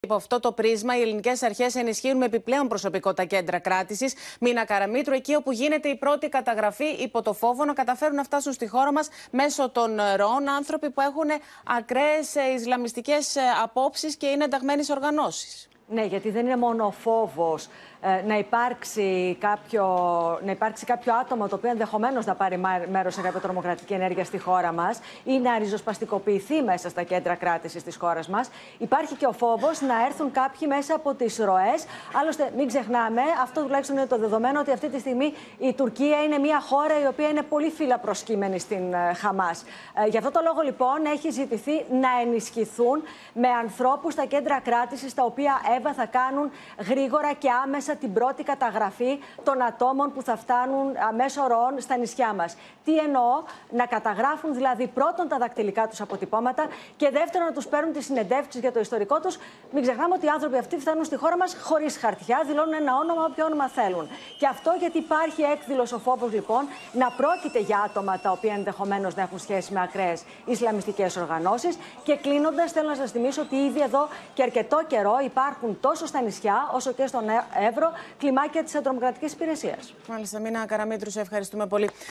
Από αυτό το πρίσμα, οι ελληνικές αρχές ενισχύουν με επιπλέον προσωπικό τα κέντρα κράτησης. Μίνα Καραμήτρου, εκεί όπου γίνεται η πρώτη καταγραφή, υπό το φόβο να καταφέρουν να φτάσουν στη χώρα μας μέσω των ροών άνθρωποι που έχουν ακραίες ισλαμιστικές απόψεις και είναι ενταγμένες οργανώσεις. Ναι, γιατί δεν είναι μόνο ο φόβος να υπάρξει κάποιο άτομο το οποίο ενδεχομένως να πάρει μέρος σε κάποια τρομοκρατική ενέργεια στη χώρα μας ή να ριζοσπαστικοποιηθεί μέσα στα κέντρα κράτησης της χώρας μας. Υπάρχει και ο φόβος να έρθουν κάποιοι μέσα από τις ροές. Άλλωστε, μην ξεχνάμε, αυτό τουλάχιστον είναι το δεδομένο, ότι αυτή τη στιγμή η Τουρκία είναι μια χώρα η οποία είναι πολύ φιλαπροσκύμενη στην Χαμάς. Γι' αυτό το λόγο, λοιπόν, έχει ζητηθεί να ενισχυθούν με ανθρώπους τα κέντρα κράτησης, τα οποία θα κάνουν γρήγορα και άμεσα την πρώτη καταγραφή των ατόμων που θα φτάνουν μέσω ροών στα νησιά μας. Τι εννοώ? Να καταγράφουν δηλαδή πρώτον τα δακτυλικά τους αποτυπώματα και δεύτερον να τους παίρνουν τις συνεντεύξεις για το ιστορικό τους. Μην ξεχνάμε ότι οι άνθρωποι αυτοί φτάνουν στη χώρα μας χωρίς χαρτιά, δηλώνουν ένα όνομα, όποιο όνομα θέλουν. Και αυτό γιατί υπάρχει έκδηλος ο φόβος, λοιπόν, να πρόκειται για άτομα τα οποία ενδεχομένως να έχουν σχέση με ακραίες ισλαμιστικές οργανώσεις. Και κλείνοντας, θέλω να σας θυμίσω ότι ήδη εδώ και αρκετό καιρό υπάρχουν τόσο στα νησιά όσο και στον Εύρο κλιμάκια της τρομοκρατικής υπηρεσίας. Μάλιστα, Μίνα Καραμήτρου, σε ευχαριστούμε πολύ.